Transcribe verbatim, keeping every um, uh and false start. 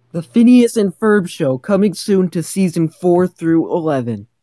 The Phineas and Ferb Show coming soon to season four through eleven.